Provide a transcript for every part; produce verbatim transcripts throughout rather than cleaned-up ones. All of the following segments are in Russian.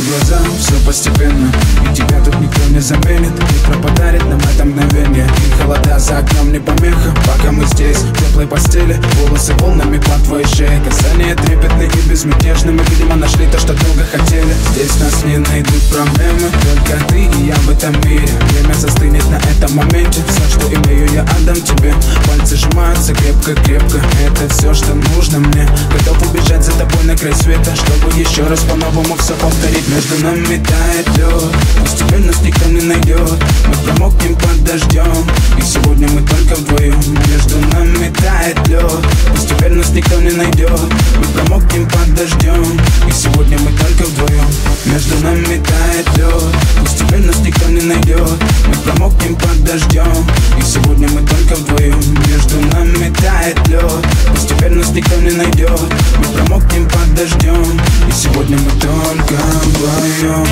глаза, все постепенно, и тебя тут никто не заменит. Утро подарит нам это мгновение, и холода за окном не помеха. Пока мы здесь, в теплой постели, волосы волнами по твоей шее, касания трепетны и безмятежны. Мы, видимо, нашли то, что долго хотели. Здесь нас не найдут проблемы, только ты и я в этом мире. Время застынет на этом моменте, все, что имею, я отдам тебе. Пальцы сжимаются крепко-крепко, это все, что нужно мне. Готов убежать за тобой на край света, чтобы еще раз по-новому все повторить. Между нами тает лед, постепенно нас никто не найдет. Мы промокнем под дождем, и сегодня мы только вдвоем. Между нами тает лед, постепенно нас никто не найдет. Мы промокнем под дождем, и сегодня мы только вдвоем. Между нами тает лед, постепенно нас никто не найдет. Мы промокнем под дождем, и сегодня мы только вдвоем. Между нами тает лед, постепенно нас никто не найдет. Мы промокнем под дождем, и сегодня мы только вдвоем.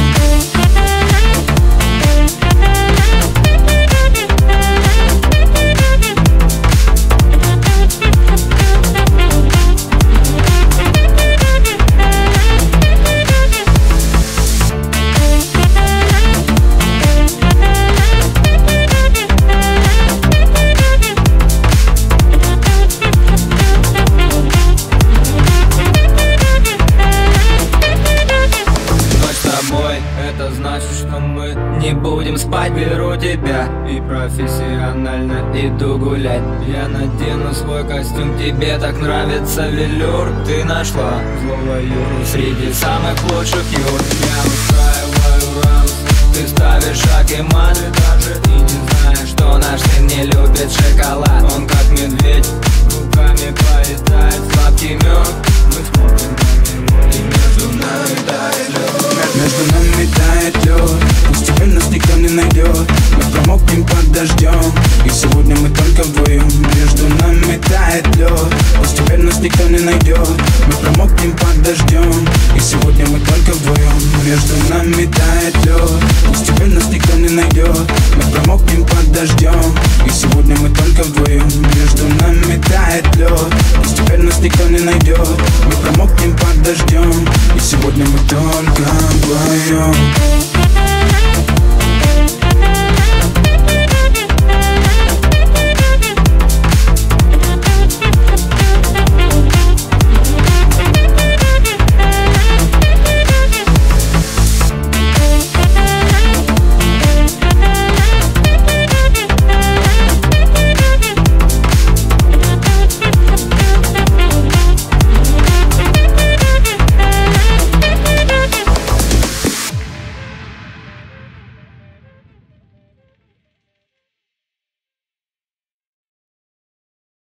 Это значит, что мы не будем спать. Беру тебя и профессионально иду гулять. Я надену свой костюм, тебе так нравится велюр. Ты нашла злого Юру среди самых лучших юр. Я устраиваю рамс, ты ставишь шаг и мат. Ты даже и не знаешь, что наш сын не любит шоколад. Он как медведь, руками поедает сладкий мед. Мы смотрим на него, и между нами тает лед. Между нами тает лед, постепенно нас никто не найдет. Мы промокнем под дождем, и сегодня мы только вдвоем. Между нами тает лед, постепенно нас никто не найдет. Мы промокнем под дождем, и сегодня мы только вдвоем. Между нами тает лед, постепенно нас никто не найдет. Мы промокнем под дождем, и сегодня мы только вдвоем. Между нами тает лед, постепенно нас никто не найдет. Мы промокнем под дождем, и сегодня мы только вдвоем.